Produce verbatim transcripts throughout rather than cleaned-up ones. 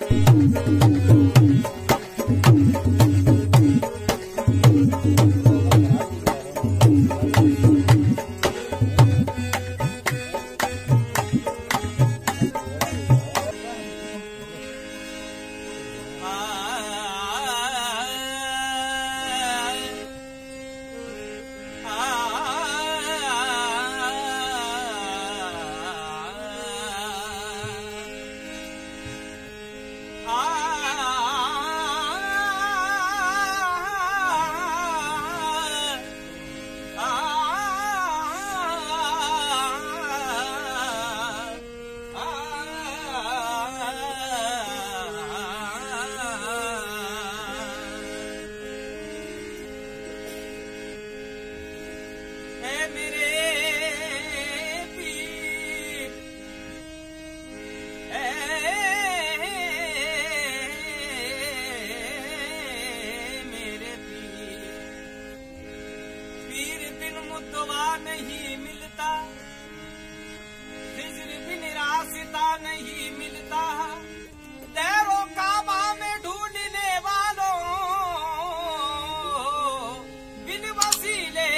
नहीं मिलता, हिज्र बिन रास्ता नहीं मिलता, तेरो काबा में ढूंढने वालों बिन वसीले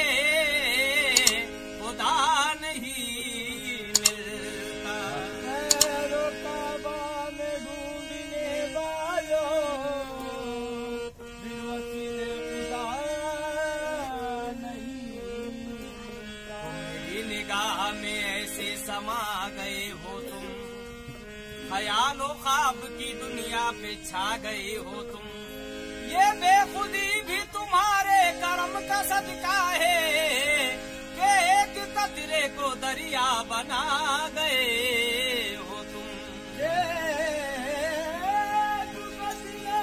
खुदा नहीं मिलता। तेरो काबा में ढूंढने वालों बिन वसीले खुदा नहीं मिलता। मेरी निगाह में ऐसे समा गए हो तुम, ख्यालो ख्वाब की दुनिया पे छा गए हो तुम। ये बेखुदी भी तुम्हारे करम का सदका है कि एक कतरे को दरिया बना गए हो तुम। ये कतरे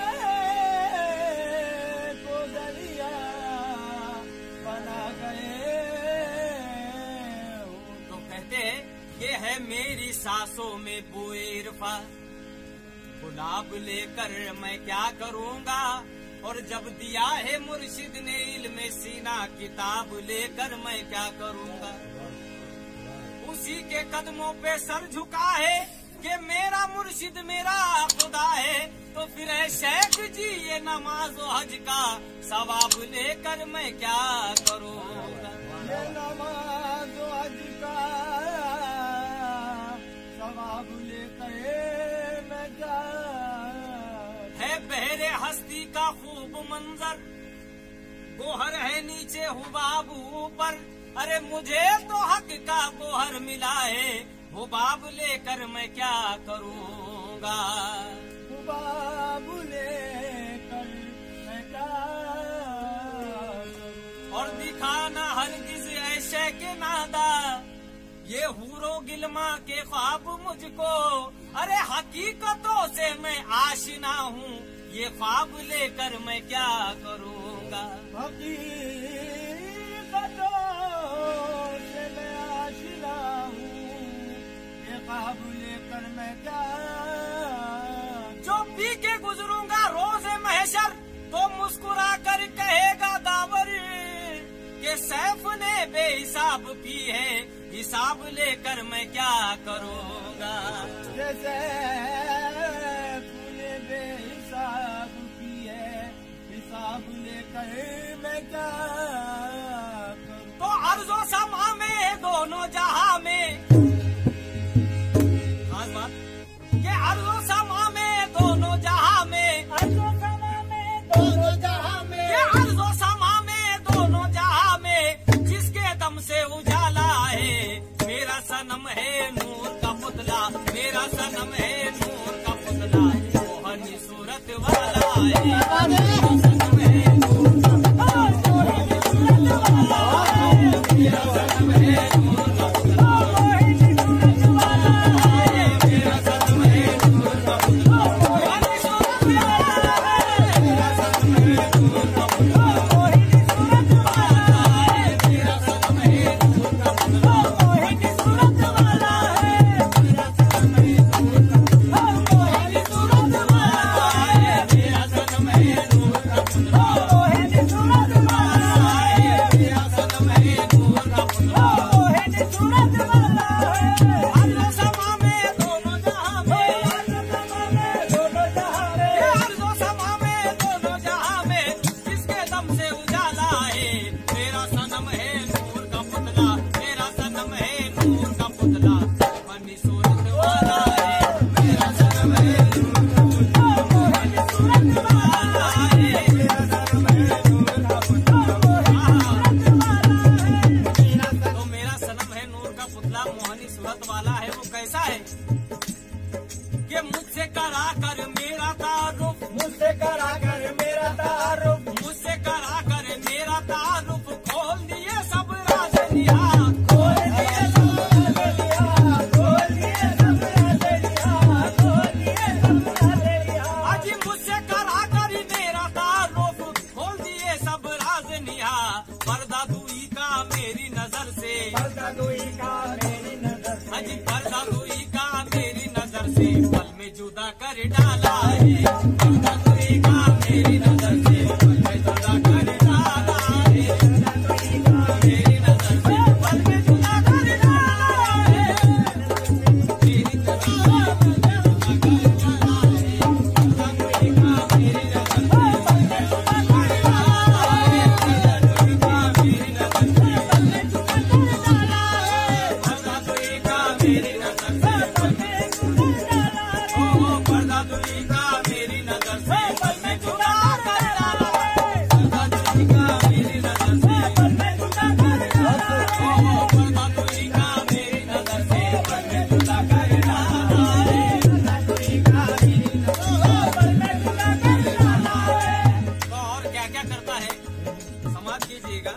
को दरिया बना गए हो। तो कहते ये है मेरी सांसों में बुए इरफा, गुलाब लेकर मैं क्या करूँगा। और जब दिया है मुर्शिद ने इल्म सीना, किताब लेकर मैं क्या करूँगा। उसी के कदमों पे सर झुका है कि मेरा मुर्शिद मेरा खुदा है। तो फिर है शेख जी ये नमाज और हज का सवाब लेकर मैं क्या करूँगा। ये नमाज और हज का सवाब लेकर मैं क्या है बहरे हस्ती का खूब मंजर, गोहर है नीचे हुबाब ऊपर। अरे मुझे तो हक का गोहर मिला है, हुबाब लेकर मैं क्या करूँगा। हुबाब लेकर मैं क्या और दिखाना हरगिज ऐसे के नादा, ये हूरो गिलमा के ख्वाब मुझको। अरे हकीकतों से मैं आशिना हूँ, ये ख्वाब लेकर मैं क्या करूँगा। हकीकतों से मैं आशिना हूँ, ये ख्वाब लेकर मैं क्या। जो पी के गुजरूंगा रोज़े महशर, तो मुस्कुरा कर कहेगा दावर के सैफ ने बेहिसाब पी है, हिसाब लेकर मैं क्या करूँगा। जैसे तूने बेहिसाब की है, हिसाब लेकर मैं क्या करूँ। तो अर्ज़ो समा में दोनों जहां में, खास बात के अर्ज़ो समा में दोनों जहां में, अर्ज़ो समा में दोनों जहां में, ये अर्ज़ो समा में दोनों जहां में, जिसके दम से उजाला है मेरा सनम है नूर का पुतला। मेरा सनम है नूर का पुतला, मोहनी सूरत वाला है। मेरा सनम है नूर का पुतला, मोहनी सूरत वाला है। मेरा सनम है नूर का पुतला, मोहनी सूरत वाला है। मेरा सनम है नूर का पुतला, मोहनी सूरत वाला है। मेरा सनम है नूर का पुतला, मोहनी सूरत वाला है। मेरा सनम है नूर का पुतला, मोहनी सूरत वाला है। मेरा सनम है नूर का पुतला, मोहनी सूरत वाला है। मेरा सनम है नूर का मेरी नजर से, पर्दा दुई का मेरी नजर से, अजी पर्दा दुई का मेरी नजर से पल में जुदा कर डाला है। पर्दा दुई का मेरी नजर से पल में जुदा कर डाला है। पर्दा दुई का मेरी नजर से पल में जुदा कर डाला है। मेरी नजर से पल में जुदा कर डाला है। पर्दा दुई का मेरी नजर से पल में जुदा कर डाला है। पर्दा दुई का मेरी नजर से पल में जुदा कर डाला है। पर्दा दुई का मेरी नजर से पल में जुदा कर डाला है। ओ पर्दा दुई का मेरी नजर से पल में जुदा कर डाला है। पर्दा दुई का मेरी नजर से पल में जुदा कर डाला है। ओ पर्दा दुई का मेरी नजर से पल में जुदा कर डाला है। पर्दा दुई का मेरी नजर से पल में जुदा कर डाला है। तो और क्या क्या करता है समाज कीजिएगा।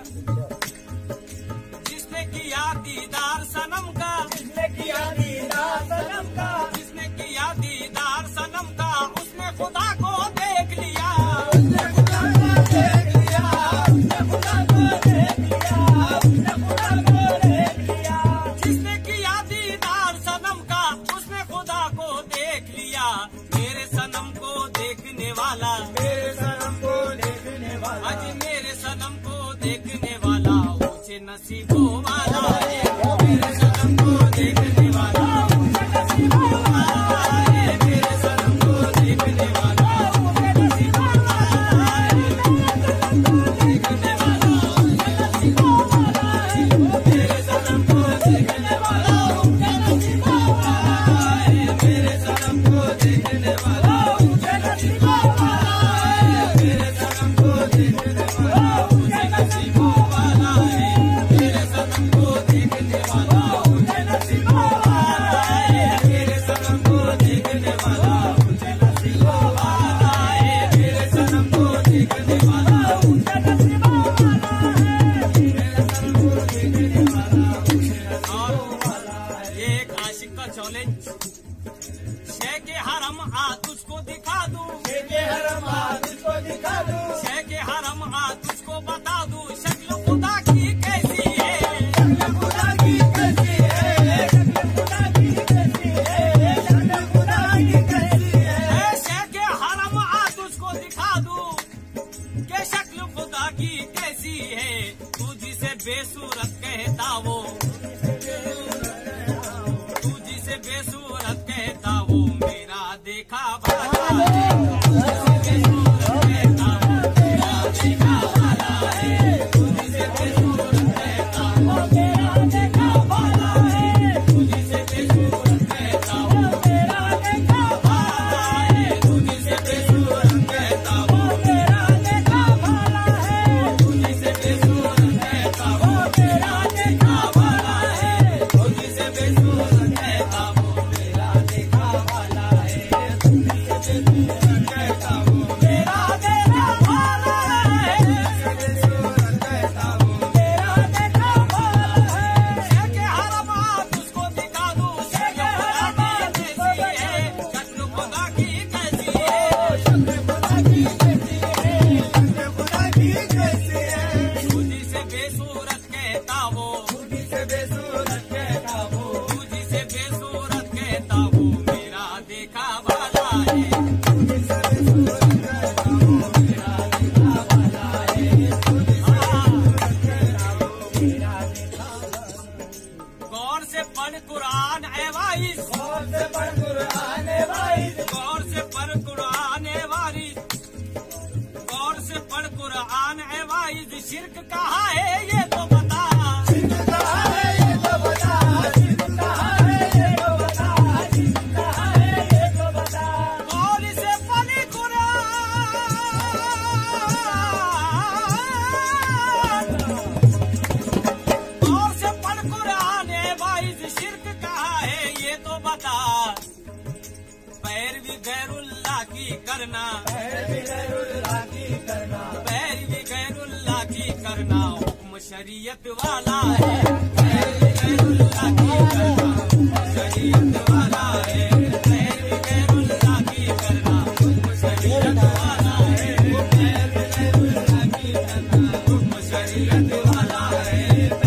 जिसने किया दीदार सनम का, जिसने किया दीदार सनम का, जिसने किया दीदार सनम का उसने खुदा को देख लिया। उसने खुदा को देख लिया, उसने खुदा को देख लिया, उसने खुदा को देख लिया। जिसने किया दीदार सनम का उसने खुदा को देख लिया। मेरे सनम को देखने वाला, मेरे सनम को देखने वाला, आज मेरे सनम को देखने वाला ऊंचे नसीबों वाला है। मेरे सनम को देखने वाला ऊंचे नसीबों वाला है। मेरे सनम को देखने वाला ऊंचे नसीबों वाला है। मेरे सनम को देखने वाला ऊंचे नसीबों वाला है। मेरे सनम को देखने वाला ऊंचे नसीबों वाला है। मेरे सनम को देखने वाला ऊंचे नसीबों वाला है। मेरे सनम को देखने वाला ऊंचे नसीबों वाला है। मेरे सनम को देखने वाला ऊंचे नसीबों वाला है। मेरे सनम को देखने वाला ऊंचे नसीबों वाला है। मेरे सनम को देखने वाला ऊंचे नसीबों वाला है। मेरे सनम को देखने वाला ऊंचे नसीबों वाला है। ये एक आशिक का चैलेंज। शे के हरम आ तुझको दिखा दूं, के हरम आ तुझको दिखा दूं, शे के हरम आ तुझको बता दूं शक्ल खुदा की कैसी है। शक्ल खुदा की कैसी है, शक्ल खुदा की कैसी है, शक्ल खुदा की कैसी है। शे के हरम आ तुझको दिखा दूं के शक्ल खुदा की कैसी है। तू जिसे बेसूरत कहता वो, तू जिसे बेसूरत कहता वो मेरा देखा वाला है। तू जिसे बेसूरत कहता वो मेरा देखा वाला है। तू जिसे बेसूरत कहता वो मेरा देखा वाला है। तू जिसे बेसूरत कहता वो मेरा देखा वाला है। तू जिसे बेसूरत कहता वो मेरा देखा वाला है। तू जिसे बेसूरत कहता वो मेरा देखा वाला है। तू जिसे बेसूरत कहता वो मेरा देखा वाला है। तू जिसे बेसूरत कहता वो मेरा देखा वाला है। बेसूरत कहता वो मेरा देखा वाला है। शे के हरम आ तुझको दिखा दूं, शक्ल खुदा की कैसी है। शक्ल खुदा की कैसी है। शक्ल खुदा की कैसी है, शक्ल खुदा की कैसी है। तू जिसे बेसूरत कहता वो, तू जिसे बेसूरत कहता वो, तू जिसे बेसूरत कहता वो मेरा देखा वाला है। तू जिसे बेसूरत कहता वो, मेरा देखा वाला है। तू जिसे बेसूरत कहता वो, मेरा देखा वाला है। गौर से पढ़ कुरान ए वाइस, गौर से पढ़ कुरान ए वाइस, गौर से पढ़ कुरान ए वारिस, गौर से पढ़ कुरान ए वाइस। शिर्क कहा है ये तो बता। शिर्क कहा है ये तो बता, शिर्क कहा है ये तो बता, शिर्क कहा है ये तो बता। गौर से पढ़ कुरान, गौर से पढ़ कुरान ए वाइस। शिर्क कहा है ये तो बता। पैरवी गैरुल्लाह की करना, पैरवी गैरुल्लाह की करना, पैरवी गैरुल्लाह की करना हुक्म शरीयत वाला है। पैरवी गैरुल्लाह की करना हुक्म शरीयत वाला है। पैरवी गैरुल्लाह की करना हुक्म शरीयत वाला है। पैरवी गैरुल्लाह की करना हुक्म शरीयत वाला है।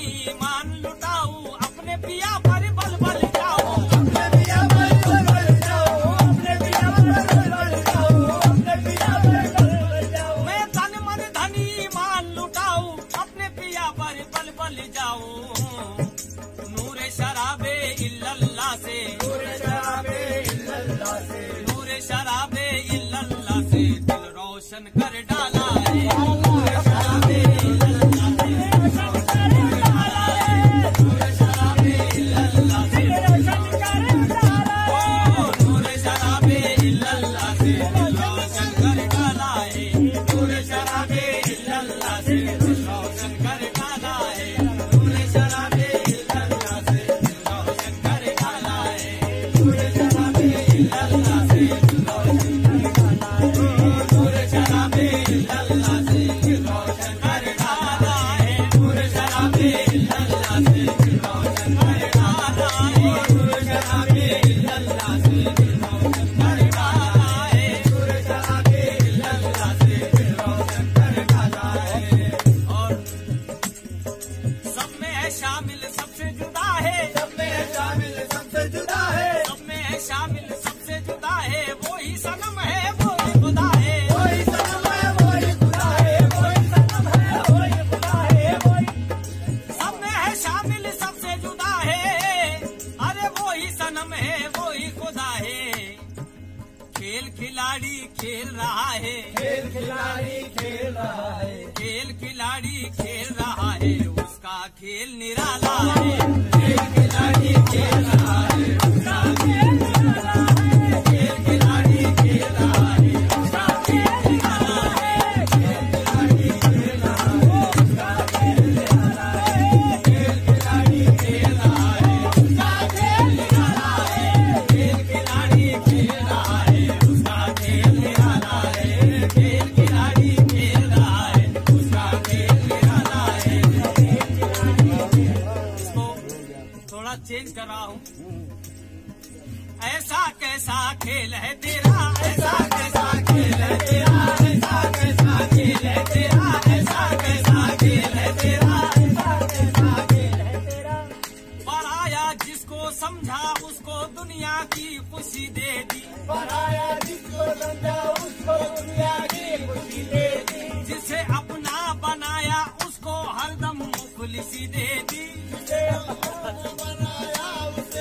ईमान लुटाऊं, अपने पिया पर बल बल जाऊं, अपने पिया पर बल बल जाओ, अपने पिया पर बल बल जाओ, अपने पिया पर बल बल जाओ। मैं तन मन धन ईमान लुटाऊं, अपने पिया पर बल बल जाऊं। नूरे शराबे इल्लल्लाह से, नूरे शराबे इल्लल्लाह से, नूरे शराबे इल्लल्लाह से दिल रोशन कर डाला है। नूरे शराबे इल्लल्लाह से, नूरे शराबे इल्लल्लाह से, रोशन कर डाला ओ नूरे शराबे इल्लल्लाह से दिल रोशन कर डाला है। नूरे शराबे इल्लल्लाह से दिल रोशन कर डाला है। नूरे शराबे इल्लल्लाह से दिल रोशन कर डाला है। नूरे शराबे इल्लल्लाह से, नूरे शराबे इल्लल्लाह से दिल रोशन कर डाला है। नूरे शराबे इल्लल्लाह से दिल रोशन कर डाला है। नूरे शराबे इल्लल्लाह से दिल रोशन कर डाला है। नूरे शराबे इल्लल्लाह से दिल रोशन कर डाला है। और सब में है शामिल सबसे जुदा है, सब में है शामिल सबसे जुदा है, सब में है शामिल सबसे जुदा है। वो ही सनम है, वो ही खुदा है। वही सनम है वही खुदा है, वही सनम है वही खुदा है, वही सब में है शामिल सबसे जुदा है। अरे वो ही सनम है, वो ही खुदा है। खेल खिलाड़ी खेल रहा है, खेल खिलाड़ी खेल रहा है, खेल खिलाड़ी खेल रहा है। उसका खेल निराला है। खेल खिलाड़ी खेल रहा है, उसका खेल निराला है, खेल खिलाड़ी खेल रहा है। उसका खेल निराला है, खेल खिलाड़ी खेल रहा है, उसका खेल निराला है, खेल खिलाड़ी खेल रहा है। उसका खेल निराला है, खेल खिलाड़ी खेल रहा है। उसका खेल निराला है। खेल खिलाड़ी खेल रहा है। उसका खेल निराला है। इसको थोड़ा चेंज कर रहा हूँ। ऐसा कैसा खेल है तेरा, ऐसा कैसा खेल है तेरा, ऐसा कैसा खेल है तेरा, ऐसा कैसा खेल है तेरा, ऐसा कैसा खेल है तेरा। पराया जिसको समझा उसको दुनिया की खुशी दे दी, पराया जिसको समझा उसको दुनिया की खुशी दे दी, जिसे अपना बनाया उसको हरदम मुखलिसी दे दी। जिसे अपना बनाया उसे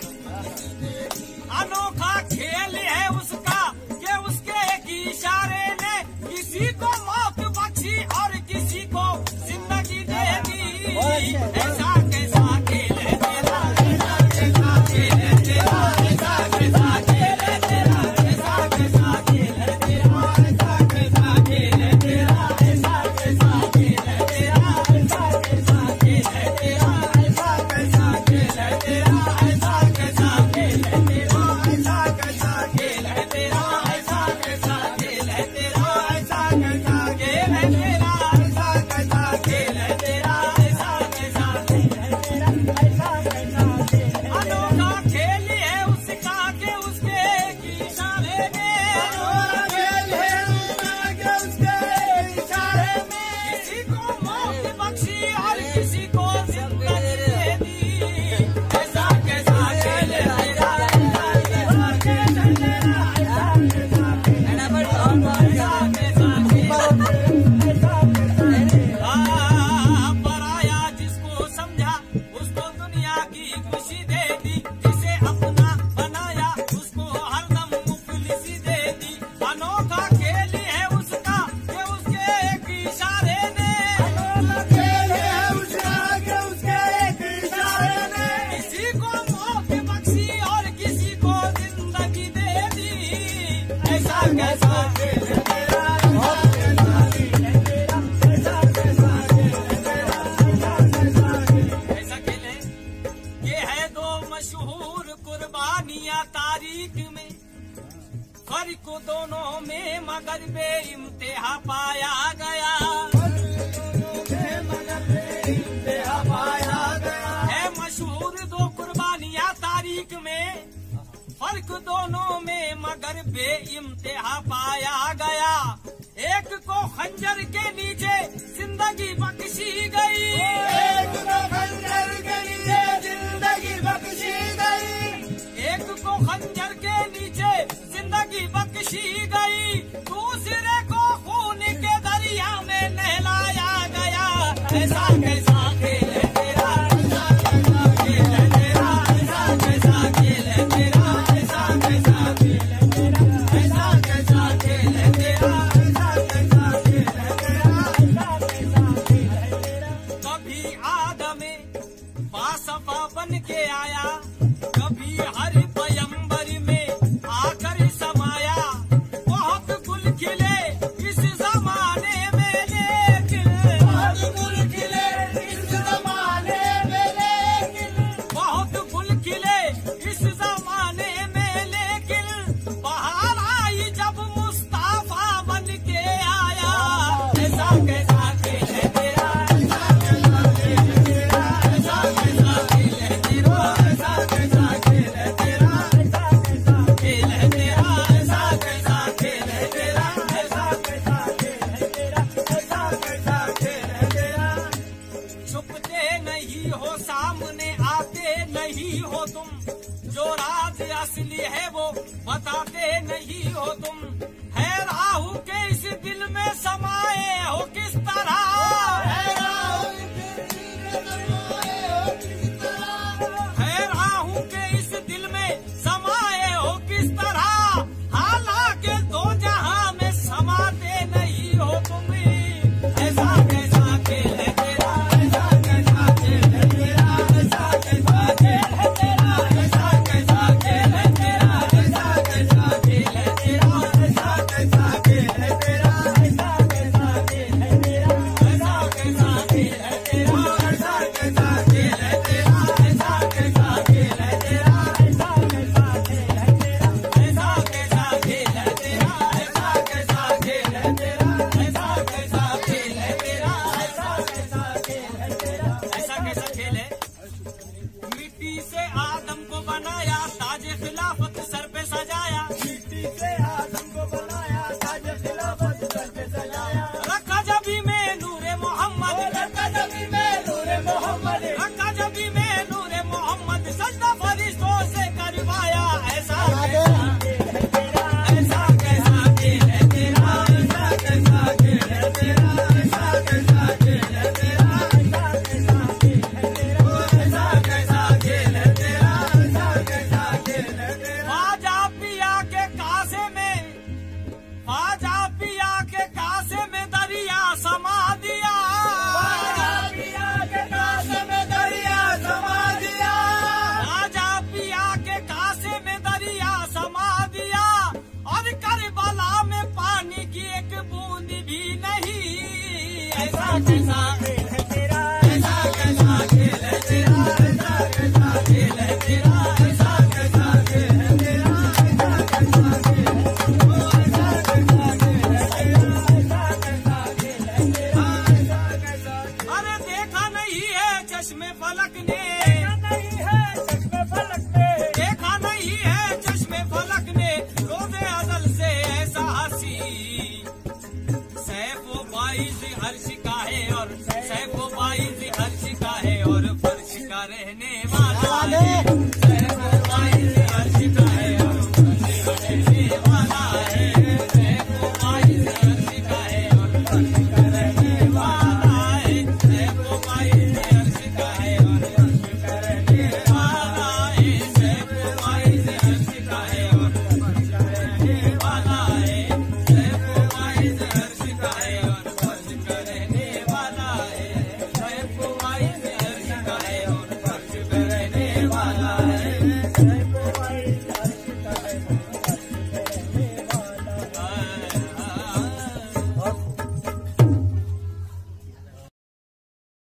अनोखा खेल है उसका कि उसके एक इशारे ने किसी को मौत बख्शी और किसी को जिंदगी दे दी। ऐसा कैसा खेल है तेरा, ऐसा कैसा खेल है तेरा, ऐसा कैसा खेल है तेरा, ऐसा कैसा खेल है तेरा, ऐसा कैसा खेल है तेरा, ऐसा कैसा खेल है तेरा, ऐसा कैसा खेल है तेरा, ऐसा कैसा खेल है तेरा, ऐसा कैसा खेल है तेरा, ऐसा कैसा खेल है तेरा, ऐसा कैसा खेल है तेरा, ऐसा कैसा खेल है तेरा, ऐसा कैसा खेल है तेरा, ऐसा कैसा खेल है तेरा, ऐसा कैसा खेल है अनोखा खेल है उसका के उसके एक इशारे में, अनोखा खेल है उसका के उसके इशारे में, किसी को मौत बख्शी और किसी को जिंदगी दे दी। ऐसा कैसा खेल है तेरा, ऐसा कैसा खेल है तेरा, ऐसा कैसा खेल है तेरा, ऐसा कैसा खेल है ऐसा कैसा खेल आ, पराया जिसको समझा उसको दुनिया की खुशी दे दी, जिसे अपना बनाया उसको हरदम मुखलिसी दे दी। अनोखा खेल है उसका कि उसके एक इशारे ने, अनोखा खेल है उसका के उसके एक इशारे ने, किसी को मौत बख्शी और किसी को जिंदगी दे दी। ऐसा कैसा खेल है तेरा, ऐसा कैसा खेल है तेरा, ऐसा कैसा खेल है तेरा, ऐसा कैसा खेल है ऐसा खेल है। ये है दो मशहूर कुर्बानियां तारीख में, फर्क दोनों में मगर बे इम्तिहा पाया गया। इंतहा पाया गया, है मशहूर दो कुर्बानियां तारीख में, फर्क दोनों में मगर बे इम्तिहा पाया गया। एक को खंजर के नीचे जिंदगी बख्शी गई, एक को जिंदगी बख्शी गई, दूसरे को खून के दरिया में नहलाया गया। ऐसा कैसा खेल है तेरा, ऐसा कैसा खेल है तेरा, ऐसा कैसा खेल है तेरा, ऐसा कैसा खेल है तेरा, ऐसा कैसा खेल है तेरा, ऐसा कैसा खेल है तेरा, ऐसा कैसा खेल है तेरा। कभी आदम बासफा बन के आया, कभी हर पयंबर में आकर समाया। बहुत गुल खिले इस जमाने में, लेकिन बहुत गुल खिले इस जमाने में, लेकिन बहुत गुल खिले इस जमाने में, लेकिन बाहर आई जब मुस्ताफा बन के आया। ऐसा कैसा खेल है तेरा, ऐसा कैसा खेल है तेरा, ऐसा कैसा खेल है तेरा, ऐसा कैसा खेल है तेरा, ऐसा कैसा खेल है तेरा, ऐसा कैसा खेल है तेरा, ऐसा कैसा खेल है तेरा, ऐसा कैसा खेल है तेरा। छुपते नहीं हो, सामने आते नहीं हो तुम, जो राज असली है वो बताते नहीं हो तुम। है राहु के इस दिल में समाये हो किस तरह, है राहु के इस दिल में समाये हो किस तरह। हालांकि दो जहां में समाते नहीं हो तुम। ऐसा कैसा खेल है तेरा, ऐसा कैसा खेल है तेरा, ऐसा कैसा खेल है तेरा, ऐसा कैसा खेल है तेरा, ऐसा कैसा खेल है तेरा, ऐसा कैसा खेल है तेरा, ऐसा कैसा खेल है तेरा, ऐसा कैसा खेल है तेरा, ऐसा कैसा खेल है तेरा, ऐसा कैसा खेल है तेरा, ऐसा कैसा खेल है तेरा, ऐसा कैसा खेल है तेरा, ऐसा कैसा खेल है तेरा, ऐसा कैसा खेल है तेरा, ऐसा कैसा खेल है तेरा, ऐसा कैसा खेल है। मिट्टी से आदम को बनाया, ताज खिलाफत सर पे सजाया, मिट्टी से आदम को बनाया, ताज खिलाफत सर पे सजाया। रखा जबी में नूरे मोहम्मद, रखा जबी में नूरे मोहम्मद, रखा जबी में नूरे मोहम्मद, सजदा फरिश्तों से करवाया। ऐसा कैसा खेल है तेरा, ऐसा कैसा खेल है तेरा, ऐसा कैसा खेल है तेरा, ऐसा कैसा खेल है तेरा, ऐसा कैसा खेल है तेरा, ऐसा कैसा खेल है तेरा, ऐसा कैसा खेल है तेरा। ख्वाजा पिया के कासे में, ख्वाजा पिया के कासे में दरिया समा दिया, ख्वाजा पिया के कासे में दरिया समा दिया, ख्वाजा पिया के कासे में दरिया समा दिया। और करबला में पानी की एक बूंद भी नहीं। ऐसा कैसा खेल है तेरा, ऐसा कैसा खेल है तेरा, ऐसा कैसा खेल है तेरा, ऐसा कैसा खेल है तेरा, ऐसा कैसा खेल है तेरा, ऐसा कैसा खेल है तेरा, ऐसा कैसा खेल है तेरा, ऐसा कैसा। अरे देखा नहीं है चश्मे फलक ने,